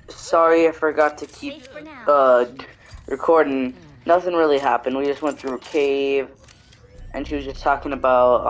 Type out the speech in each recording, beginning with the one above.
Sorry, I forgot to keep recording. Nothing really happened. We just went through a cave, and she was just talking about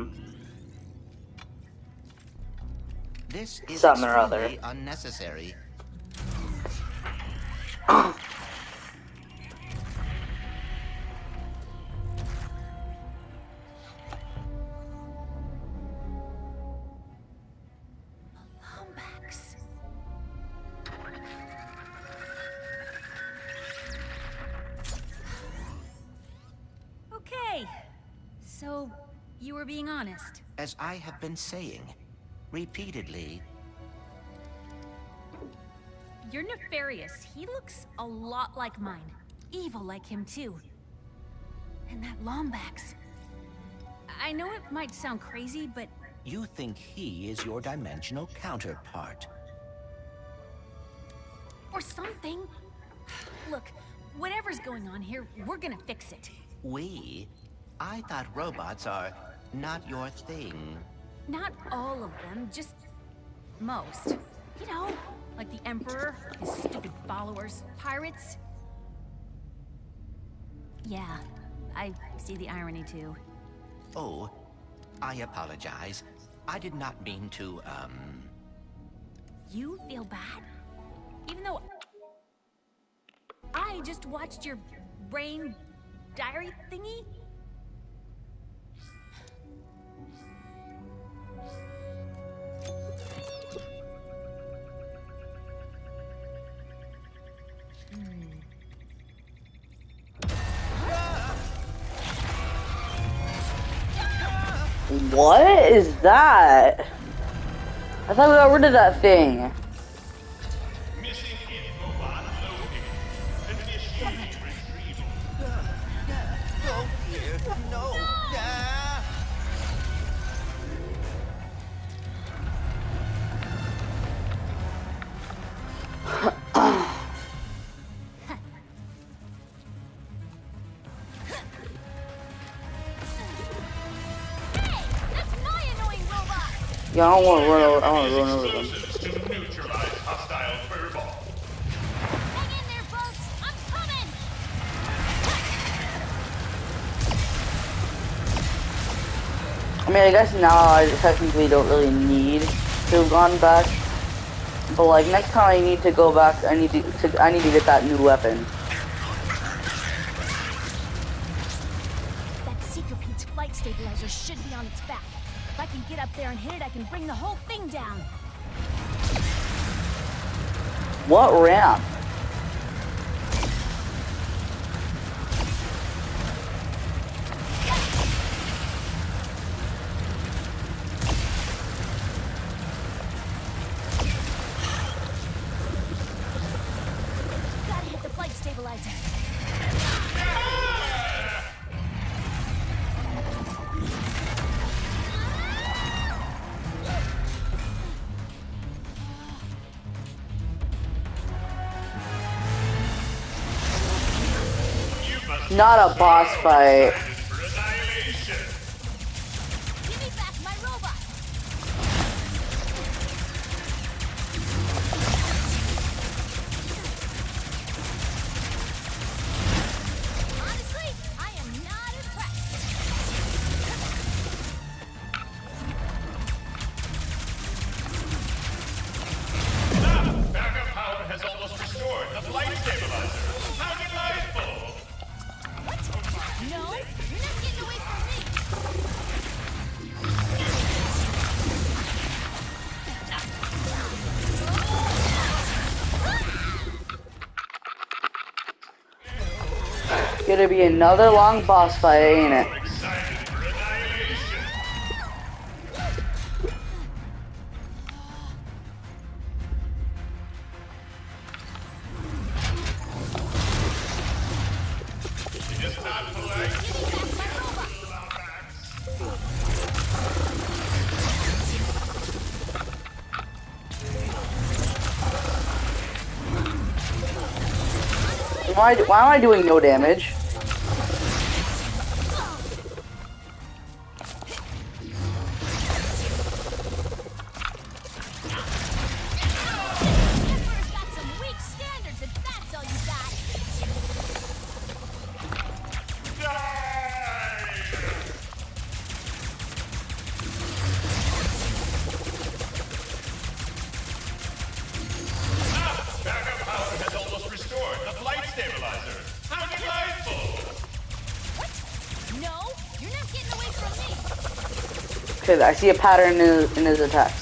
This is something or other. extremely unnecessary. Lombax. Okay. So, you were being honest. As I have been saying repeatedly, You're nefarious. He looks a lot like mine. Evil like him, too. And that Lombax. I know it might sound crazy, but you think he is your dimensional counterpart. or something. Look, whatever's going on here, we're gonna fix it. We? I thought robots are not your thing. Not all of them, just most. You know, like the Emperor, his stupid followers, pirates. Yeah, I see the irony too. Oh, I apologize. I did not mean to, You feel bad? Even though I just watched your brain diary thingy? What is that? I thought we got rid of that thing. Missing info unloaded. Initiating retrieval. oh dear, no. Yeah, I don't want to run over. I want to run over them. Explosives to neutralize hostile furball. Hang in there, folks! I'm coming! I mean, I guess now I technically don't really need to have gone back. But like next time I need to go back, I need to get that new weapon. That Seeker Pete's flight stabilizer should be on its back. If I can get up there and hit it, I can bring the whole thing down. What ramp? Gotta hit the flight stabilizer. Not a boss fight. For annihilation. Give me back my robot! Honestly, I am not impressed. Backup power has almost restored the flight stabilizer. How delightful! No, you're not getting away from me. Gonna be another long boss fight, ain't it? Excited for annihilation. It is not polite. Why am I doing no damage? Emperor's got some Cause I see a pattern in his attacks.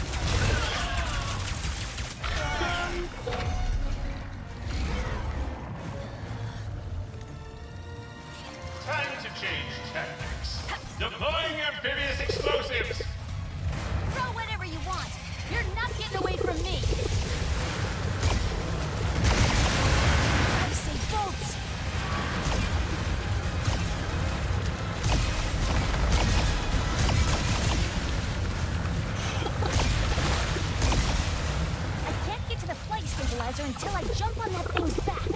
Time to change tactics. Deploying amphibious explosives. Throw whatever you want. You're not getting away from me. I say bolts. I can't get to the flight stabilizer until I jump on that thing's back.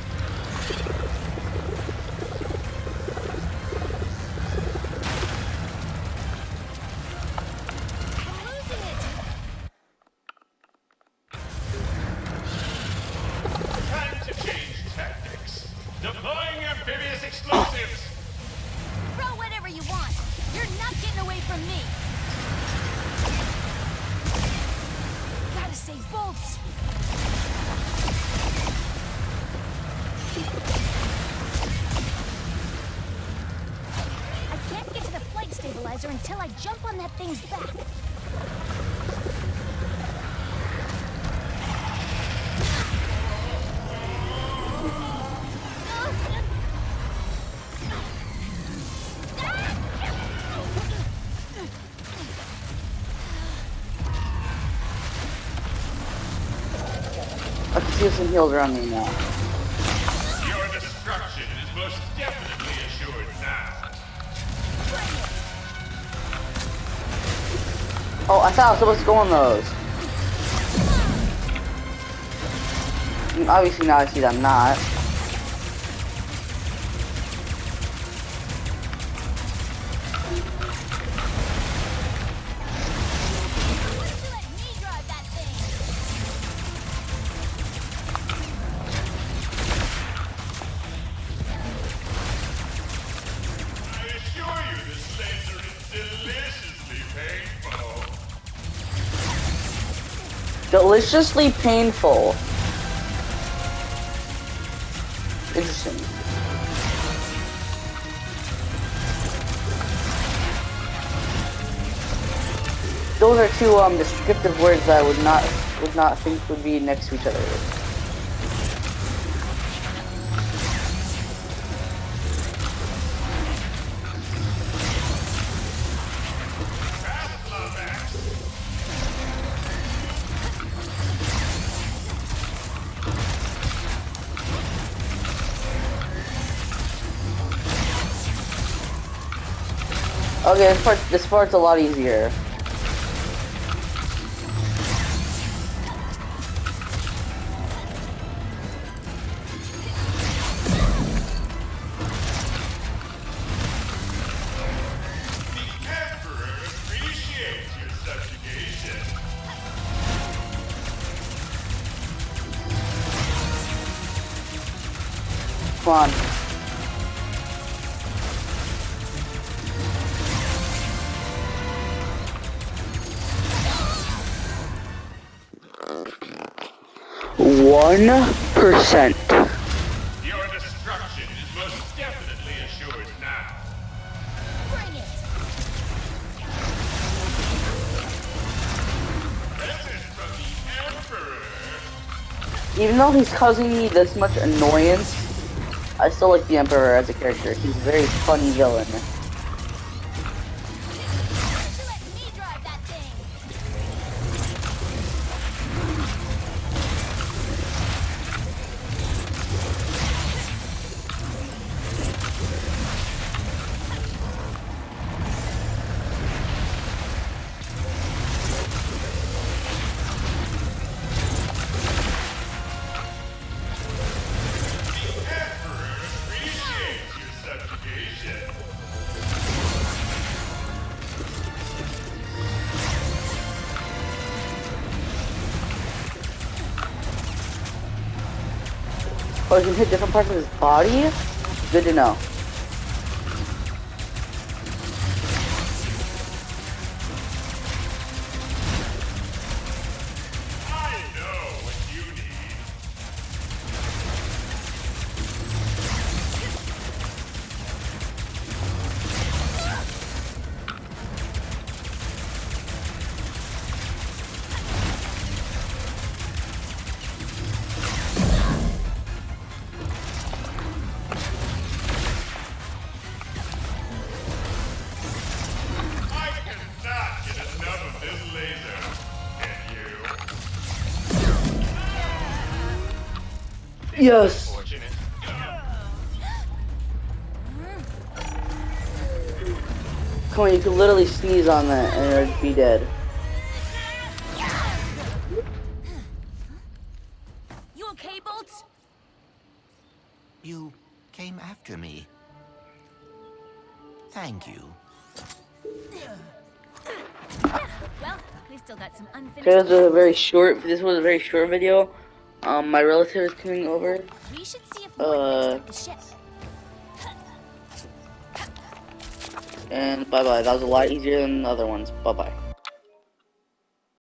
I'm losing it. Time to change tactics. Deploying amphibious explosives. Throw whatever you want. You're not getting away from me. Gotta save bolts. I can't get to the flight stabilizer until I jump on that thing's back. I can see some heals around me now. Your destruction is most definitely assured now. Oh, I thought I was supposed to go on those. Obviously now I see that I'm not. Why don't you let me drive that thing? I assure you this laser is deliciously painful. Deliciously painful. Interesting. Those are two descriptive words that I would not think would be next to each other. Fast, Lomax. Okay, this part's a lot easier. The Emperor appreciates your subjugation. Come on. %. Your destruction is most definitely assured now. Bring it. Message from the Emperor. Even though he's causing me this much annoyance, I still like the Emperor as a character. He's a very funny villain. Why don't you let me drive that thing? The Emperor appreciates your subjugation. Oh, you can hit different parts of his body? Good to know. I know what you need. Yes. Fortunate. Come on, you could literally sneeze on that and it'd be dead. You okay, Bolts? You came after me. Thank you. Well, we've still got some unfinished This was a business. very short. This was a very short video. My relative is coming over. We should see if Morton fixed up the ship. And bye bye. That was a lot easier than the other ones. Bye bye.